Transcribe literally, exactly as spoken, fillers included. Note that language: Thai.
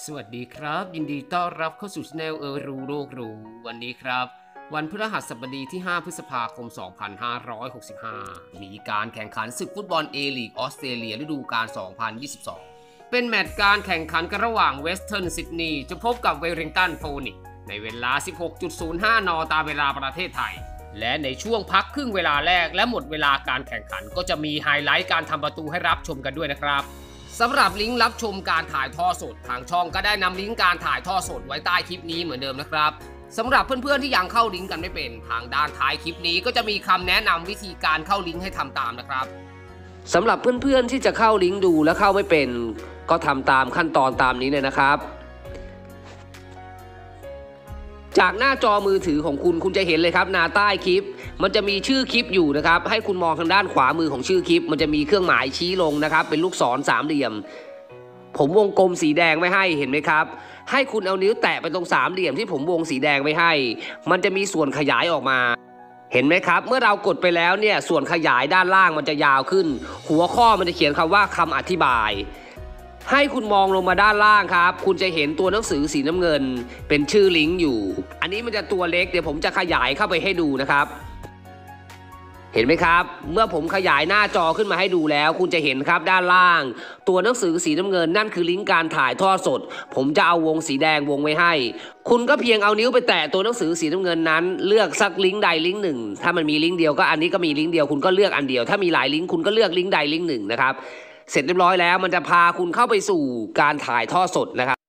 สวัสดีครับยินดีต้อนรับเข้าสู่ช anel เออรู้โลกรู้วันนี้ครับวันพฤหัสบดีที่ห้าพฤษภาคมสองพันห้าร้อยหกสิบห้ามีการแข่งขันศึกฟุตบอล เอ ลีก ออสเตรเลียฤดูกาลสองพันยี่สิบสองเป็นแมตช์การแข่งขันกันระหว่างเวสเทิร์นซิดนีย์จะพบกับเวลลิงตันโฟนิกส์ในเวลา สิบหกนาฬิกาศูนย์ห้า นตามเวลาประเทศไทยและในช่วงพักครึ่งเวลาแรกและหมดเวลาการแข่งขันก็จะมีไฮไลท์การทำประตูให้รับชมกันด้วยนะครับสำหรับลิงก์รับชมการถ่ายทอดสดทางช่องก็ได้นำลิงก์การถ่ายทอดสดไว้ใต้คลิปนี้เหมือนเดิมนะครับสำหรับเพื่อนๆที่ยังเข้าลิงก์กันไม่เป็นทางด้านท้ายคลิปนี้ก็จะมีคำแนะนำวิธีการเข้าลิงก์ให้ทำตามนะครับสำหรับเพื่อนๆที่จะเข้าลิงก์ดูและเข้าไม่เป็นก็ทำตามขั้นตอนตามนี้เลยนะครับจากหน้าจอมือถือของคุณคุณจะเห็นเลยครับหน้าใต้คลิปมันจะมีชื่อคลิปอยู่นะครับให้คุณมองทางด้านขวามือของชื่อคลิปมันจะมีเครื่องหมายชี้ลงนะครับเป็นลูกศรสามเหลี่ยมผมวงกลมสีแดงไว้ให้เห็นไหมครับให้คุณเอานิ้วแตะไปตรงสามเหลี่ยมที่ผมวงสีแดงไว้ให้มันจะมีส่วนขยายออกมาเห็นไหมครับเมื่อเรากดไปแล้วเนี่ยส่วนขยายด้านล่างมันจะยาวขึ้นหัวข้อมันจะเขียนคำว่าคำอธิบายให้คุณมองลงมาด้านล่างครับคุณจะเห็นตัวหนังสือสีน้ำเงินเป็นชื่อลิงก์อยู่อันนี้มันจะตัวเล็กเดี๋ยวผมจะขยายเข้าไปให้ดูนะครับเห็นไหมครับเมื่อผมขยายหน้าจอขึ้นมาให้ดูแล้วคุณจะเห็นครับด้านล่างตัวหนังสือสีน้ำเงินนั่นคือลิงก์การถ่ายทอดสดผมจะเอาวงสีแดงวงไว้ให้คุณก็เพียงเอานิ้วไปแตะตัวหนังสือสีน้ำเงินนั้นเลือกสักลิงก์ใดลิงก์หนึ่งถ้ามันมีลิงก์เดียวก็อันนี้ก็มีลิงก์เดียวคุณก็เลือกอันเดียวถ้ามีหลายลิงก์คุณก็เลือกลิงก์ใดลิงก์หนึ่งนะครับเสร็จเรียบร้อยแล้วมันจะพาคุณเข้าไปสู่การถ่ายทอดสดนะครับ